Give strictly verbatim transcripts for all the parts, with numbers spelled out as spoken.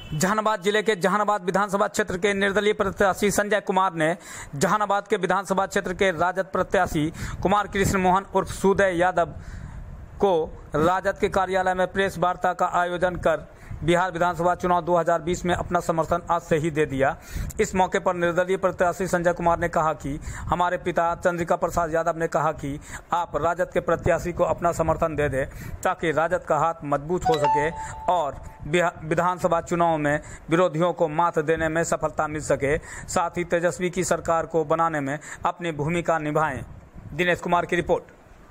जहानाबाद जिले के जहानाबाद विधानसभा क्षेत्र के निर्दलीय प्रत्याशी संजय कुमार ने जहानाबाद के विधानसभा क्षेत्र के राजद प्रत्याशी कुमार कृष्ण मोहन उर्फ सूदय यादव को राजद के कार्यालय में प्रेस वार्ता का आयोजन कर बिहार विधानसभा चुनाव दो हज़ार बीस में अपना समर्थन आज से ही दे दिया। इस मौके पर निर्दलीय प्रत्याशी संजय कुमार ने कहा कि हमारे पिता चंद्रिका प्रसाद यादव ने कहा कि आप राजद के प्रत्याशी को अपना समर्थन दे दें ताकि राजद का हाथ मजबूत हो सके और विधानसभा चुनाव में विरोधियों को मात देने में सफलता मिल सके, साथ ही तेजस्वी की सरकार को बनाने में अपनी भूमिका निभाएं। दिनेश कुमार की रिपोर्ट।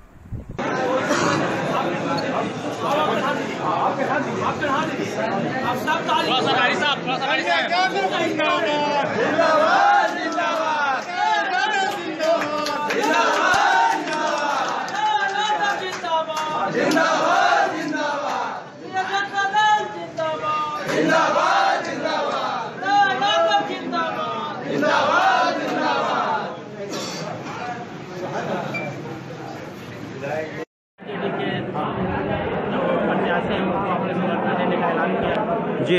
जी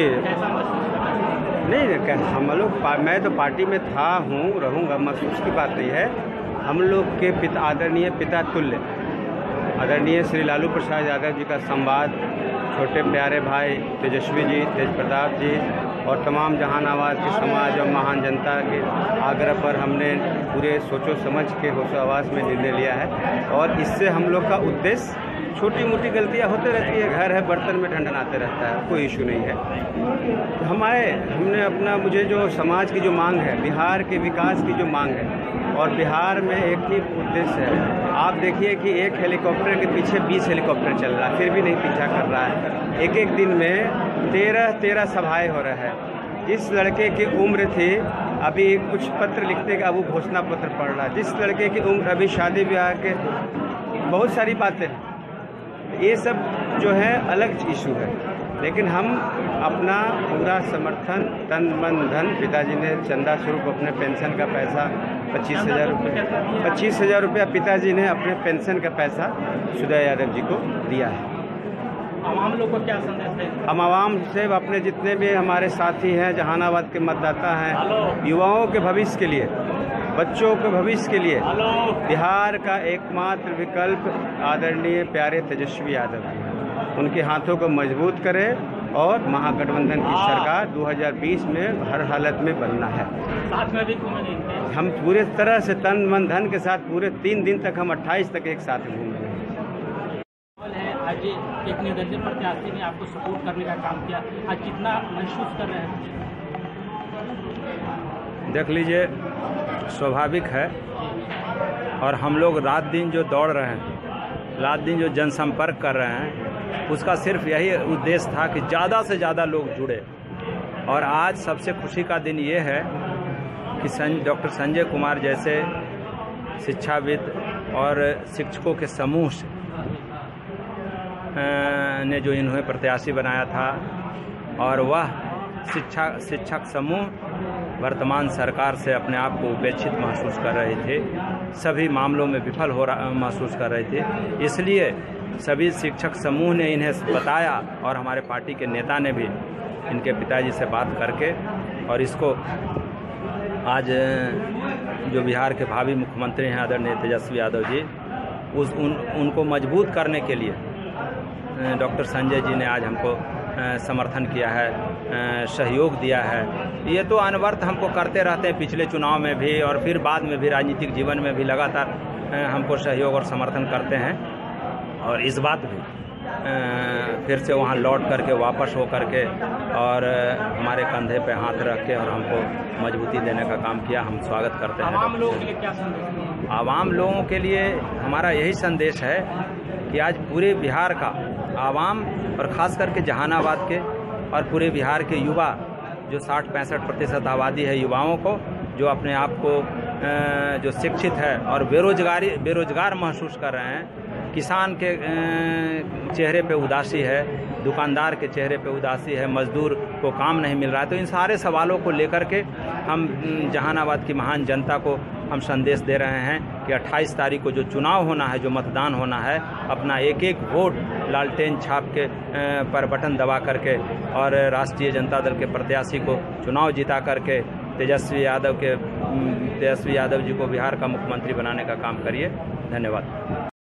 नहीं, हम लोग मैं तो पार्टी में था हूँ रहूँगा, महसूस की बात नहीं है। हम लोग के पिता आदरणीय पिता तुल्य आदरणीय श्री लालू प्रसाद यादव जी का संवाद छोटे प्यारे भाई तेजस्वी जी, तेज प्रताप जी और तमाम जहानाबाद के समाज और महान जनता के आग्रह पर हमने पूरे सोचो समझ के होशो आवास में निर्णय लिया है। और इससे हम लोग का उद्देश्य, छोटी मोटी गलतियां होते रहती है, घर है बर्तन में ढंढनाते रहता है, कोई इशू नहीं है। हम आए, हमने अपना, मुझे जो समाज की जो मांग है, बिहार के विकास की जो मांग है, और बिहार में एक ही उद्देश्य है। आप देखिए कि एक हेलीकॉप्टर के पीछे बीस हेलीकॉप्टर चल रहा है, फिर भी नहीं पीछा कर रहा है। एक एक दिन में तेरह तेरह सभाएं हो रहा है। जिस लड़के की उम्र थी अभी कुछ पत्र लिखने का, वो घोषणा पत्र पढ़ रहा है। जिस लड़के की उम्र अभी शादी ब्याह के, बहुत सारी बातें हैं, ये सब जो है अलग इशू है। लेकिन हम अपना पूरा समर्थन तन मन धन, पिताजी ने चंदा स्वरूप अपने पेंशन का पैसा पच्चीस हज़ार रुपये पच्चीस हज़ार रुपया पिताजी ने अपने पेंशन का पैसा सूदय यादव जी को दिया है। आवाम लोग को क्या संदेश दें? हम आवाम से, अपने जितने भी हमारे साथी हैं, जहानाबाद के मतदाता हैं, युवाओं के भविष्य के लिए, बच्चों के भविष्य के लिए बिहार का एकमात्र विकल्प आदरणीय प्यारे तेजस्वी यादव जी, उनके हाथों को मजबूत करें और महागठबंधन की सरकार दो हज़ार बीस में हर हालत में बनना है। साथ में भी घूमेंगे हम पूरे तरह से तन मन धन के साथ, पूरे तीन दिन तक, हम अट्ठाईस तक एक साथ घूमेंगे। आज एक निर्दलीय प्रत्याशी ने आपको सपोर्ट करने का काम किया, आज कितना महसूस कर रहे हैं? देख लीजिए, स्वाभाविक है, और हम लोग रात दिन जो दौड़ रहे हैं, रात दिन जो जनसंपर्क कर रहे हैं, उसका सिर्फ यही उद्देश्य था कि ज़्यादा से ज़्यादा लोग जुड़े। और आज सबसे खुशी का दिन ये है कि सं, डॉक्टर संजय कुमार जैसे शिक्षाविद और शिक्षकों के समूह से ने जो इन्हें प्रत्याशी बनाया था, और वह शिक्षा शिक्षक समूह वर्तमान सरकार से अपने आप को उपेक्षित महसूस कर रहे थे, सभी मामलों में विफल हो रहा महसूस कर रहे थे। इसलिए सभी शिक्षक समूह ने इन्हें बताया, और हमारे पार्टी के नेता ने भी इनके पिताजी से बात करके, और इसको आज जो बिहार के भावी मुख्यमंत्री हैं आदरणीय तेजस्वी यादव जी, उस उन उनको मजबूत करने के लिए डॉक्टर संजय जी ने आज हमको समर्थन किया है, सहयोग दिया है। ये तो अनवरत हमको करते रहते हैं, पिछले चुनाव में भी और फिर बाद में भी, राजनीतिक जीवन में भी लगातार हमको सहयोग और समर्थन करते हैं। और इस बात भी फिर से वहाँ लौट करके, वापस हो करके, और हमारे कंधे पे हाथ रख के और हमको मजबूती देने का काम किया। हम स्वागत करते हैं। आवाम लोगों के लिए क्या संदेश? आवाम लोगों के लिए हमारा यही संदेश है कि आज पूरे बिहार का आवाम, और ख़ास करके जहानाबाद के और पूरे बिहार के युवा, जो साठ पैंसठ प्रतिशत आबादी है युवाओं को, जो अपने आप को जो शिक्षित है और बेरोजगारी बेरोजगार महसूस कर रहे हैं, किसान के चेहरे पे उदासी है, दुकानदार के चेहरे पे उदासी है, मजदूर को काम नहीं मिल रहा है। तो इन सारे सवालों को लेकर के हम जहानाबाद की महान जनता को हम संदेश दे रहे हैं कि अट्ठाईस तारीख को जो चुनाव होना है, जो मतदान होना है, अपना एक एक वोट लालटेन छाप के पर बटन दबा करके और राष्ट्रीय जनता दल के प्रत्याशी को चुनाव जिता करके तेजस्वी यादव के तेजस्वी यादव जी को बिहार का मुख्यमंत्री बनाने का काम करिए। धन्यवाद।